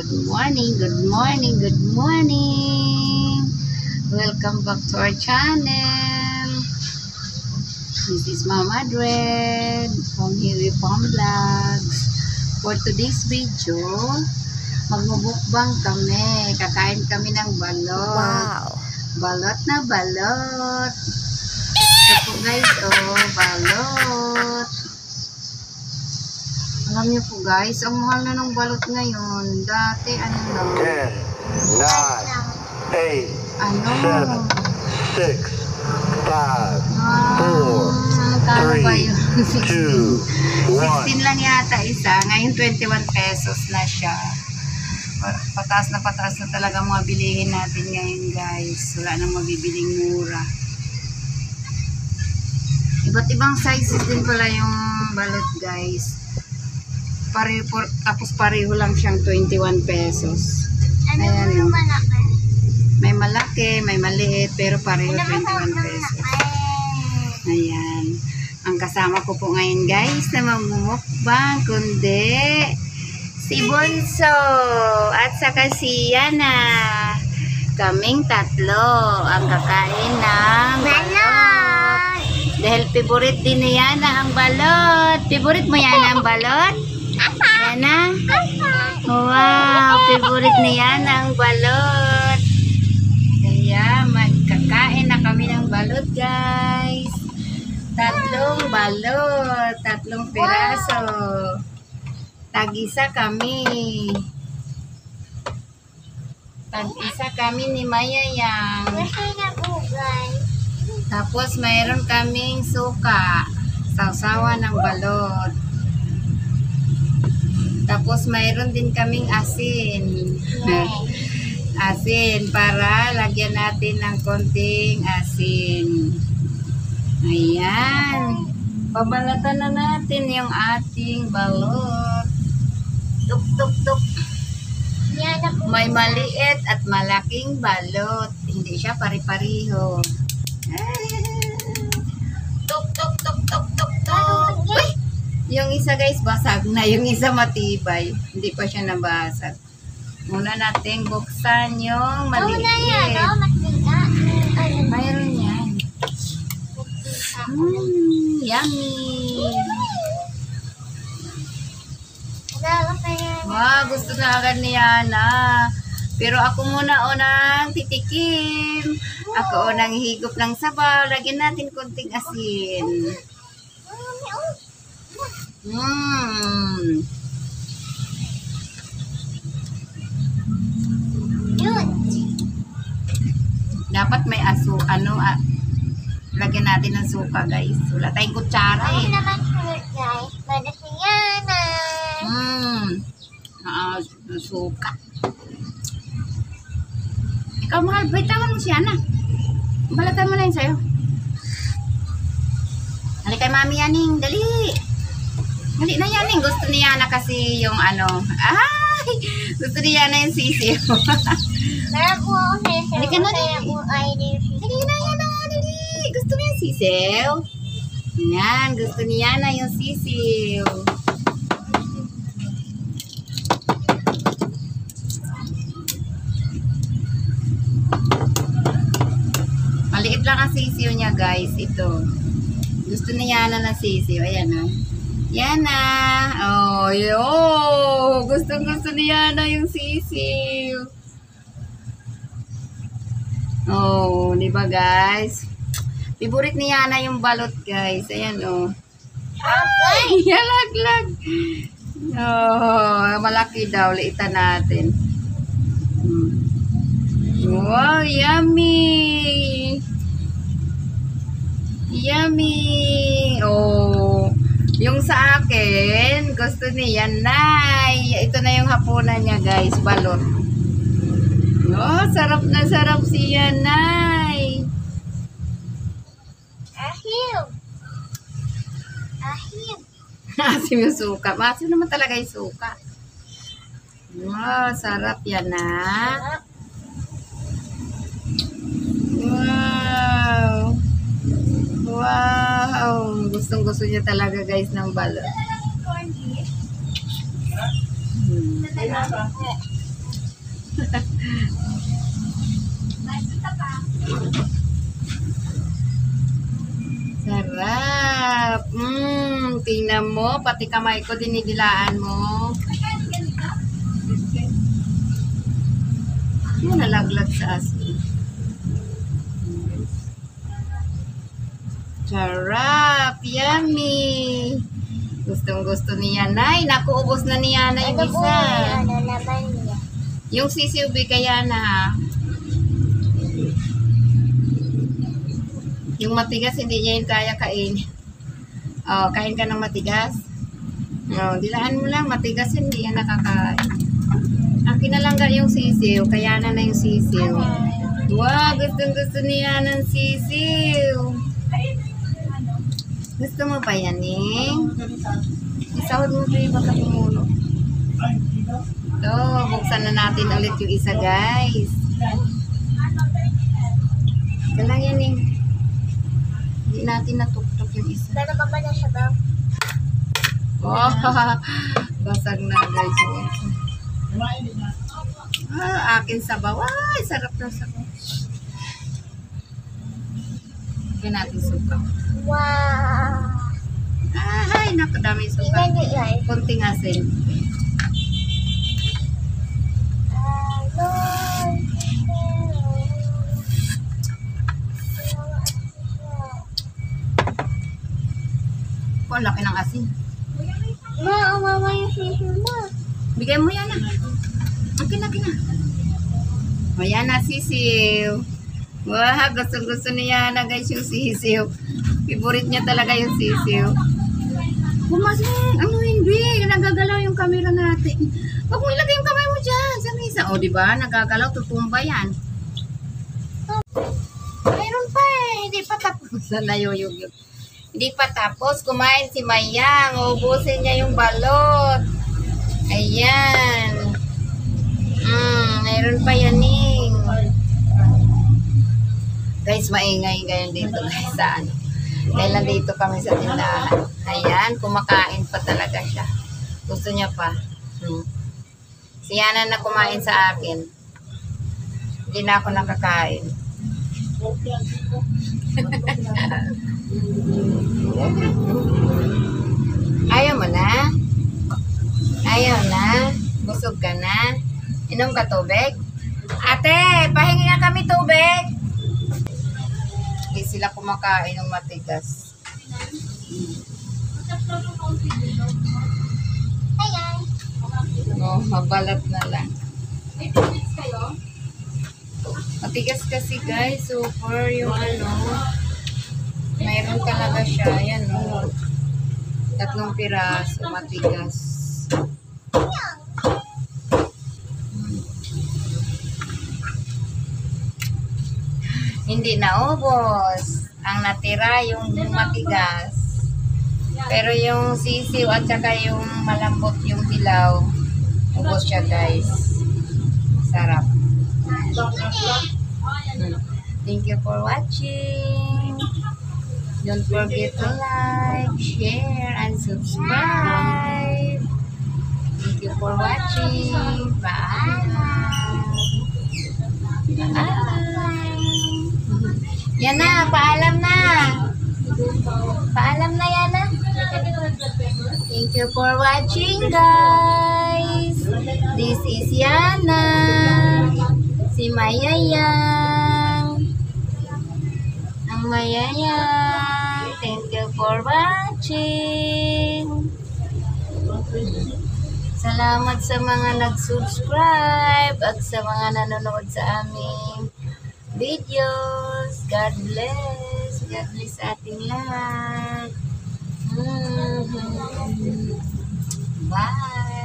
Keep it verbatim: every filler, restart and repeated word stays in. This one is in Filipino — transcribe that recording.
Good morning, good morning, good morning. Welcome back to our channel. This is Mama Dred from Hiwi Farm Vlogs. For today's video, magmumukbang kami. Kakain kami ng balot. Wow. Balot na balot. Ito po guys, oh, balot. Alam niyo po guys, ang mahal na ng balot ngayon. Dati ano lang? ten, nine, eight, Ano? seven, six, five, four, Kano ba three, yun? two, one. sixteen lang yata isa. Ngayon twenty-one pesos na siya. Pataas na pataas na talaga mga bilihin natin ngayon guys. Wala nang mabibiling mura. Iba't ibang sizes din pala yung balot guys. Pareho, tapos pareho lang siyang twenty-one pesos. Ano Ayan, yung oh. malaki? May malaki, may maliit, pero pareho Ano ba twenty-one yung pesos. malaki? Ayan. Ang kasama ko po ngayon guys na mamumukbang, kundi si Bunso at saka si Yana. Kaming tatlo ang kakain ng balot. Dahil favorite din ni Yana ang balot. Favorite mo Yana ang balot? Yana? Wow, favorite ni Yana ang balot. Kaya magkakain na kami ng balot guys. Tatlong balot, tatlong piraso. Tag-isa kami. Tag-isa kami ni Mayayang. Kasi nag-ugay. Tapos mayroon kaming suka. Sausawan ng balot. Tapos mayroon din kaming asin. Asin para lagyan natin ng konting asin. Ayan. Pabalatan na natin yung ating balot. Tuk tuk tuk. Yan ako. May maliit at malaking balot. Hindi siya pari-pariho. Tuk tuk tuk tuk tuk tuk. Uy! Yung isa guys basag na. Yung isa matibay. Hindi pa siya nabasag. Muna natin buksan yung maliit. Una yan, no? Matiga. Ano? Mayroon yan. Mmm, yummy. Wow, gusto na agad ni Yana. Pero ako muna unang titikim. Ako unang higop ng sabaw. Lagyan natin konting asin. Mmm. Yun. Dapat may aso, ano, ah, lagyan natin ng suka guys. Wala tayong kutsara Ako eh. naman sunod guys. Bada si Yana. Mmm. Ah, suka. Ikaw mahal, baitawan mo siya na. Balatan mo na yun sa'yo. Dali kay Mami Yaning, dali. Dali na Yaning. Gusto ni Yana kasi yung ano. Ay! Gusto ni Yana yung sisiyo. Meron po ako sisiyo. Halika na, Kaya dali. po ay sisiyo. Dali na Yana, dali. Gusto mo yung sisiyo? Yan, gusto ni Yana yung sisiyo. Maliit lang ang sisiyo niya guys. Ito. Gusto ni Yana ng sisiyo. Ayan o. Yana. Oh, yo. Gusto gusto ni Yana yung sisiyo. Oh, di ba guys? Favorite ni Yana yung balot guys. Ayan o. Ay, yalaglag. Oh, malaki daw. Liitan natin. Hmm. Wow, yummy. Yummy. Oh. Yung sa akin, gusto niya, Nay. Ito na yung hapunan niya, guys. Balot. Oh, sarap na sarap siya, Nay. Ahiw. Ahiw. Asim yung suka. Masim naman talaga yung suka. Wow, sarap yan, na. Wow. Wow. Gustong gusto niya talaga guys ng balot. Hmm. Sarap. Mmm, tingnan mo. Pati kamay ko dinidilaan mo. Yung nalaglag sa asin. Sarap. Yummy. Gustong gusto ni Yanay. Naku, ubos na ni Yana yung Ano po isa. ano naman niya? Yung sisiw kaya na ha. Yung matigas, hindi niya yun kaya kain. Oh, kain ka ng matigas. Oh, dilaan mo lang. Matigas, hindi yan nakakain. Akin na lang ga yung sisiw. Kaya na na yung sisiw. Wow, gustong gusto niya ng sisiw. Gusto mo pa yan, eh? Isahod mo pa yung baka tumulo. Ito, buksan na natin ulit yung isa, guys. Ito lang yan, eh. Hindi natin natuktok yung isa. Meron pa ba na siya ba? Oh, basag na, guys. Ah, akin sabaw. Ay, sarap ng sabaw. Lagyan natin suka. Wow! Ay, nakadami suka. Tingnan niyo guys. Konting asin. Oh, laki ng asin. Ma, mama yung sisiw mo. Bigay mo yan na. Akin na, akin na. O, yan na, sisiw. Wah, gusto-gusto niya na guys yung sisiw. Favorite niya talaga yung sisiw. Pumasok, ano hindi, nagagalaw yung camera natin. Huwag mo ilagay yung kamay mo dyan sa mesa. O, diba, nagagalaw, tutumba yan. Mayroon pa eh, hindi pa tapos. Nalayuyug. Hindi pa tapos, kumain si Mayang. Ubusin niya yung balot. Ayan. Mm, mayroon pa yan eh. Guys, maingay ngayon dito guys sa ano. Dahil nandito kami sa tindahan. Ayan, kumakain pa talaga siya. Gusto niya pa. Hmm. Si Yana na kumain sa akin. Hindi na ako nakakain. Ayaw mo na? Ayaw na? Busog ka na? Inom ka tubig? Ate, pahingi nga kami tubig. Hindi sila kumakain ng matigas. Ayan. Oh, mabalat na lang. Matigas kasi guys, super yung ano. Mayroon talaga siya. Ayan o. Tatlong piraso, matigas. Hindi naubos. Ang natira yung matigas. Pero yung sisiw at saka yung malambot yung dilaw, ubos siya guys. Sarap. Thank you for watching. Don't forget to like, share, and subscribe. Thank you for watching. Bye. Bye. Yan na, paalam na. Paalam na yan na. Thank you for watching guys. This is Yana. Si Mayayang. Ang Mayayang. Thank you for watching. Salamat sa mga nag-subscribe at sa mga nanonood sa aming videos. God bless. God bless ating lahat. Mm-hmm. Bye.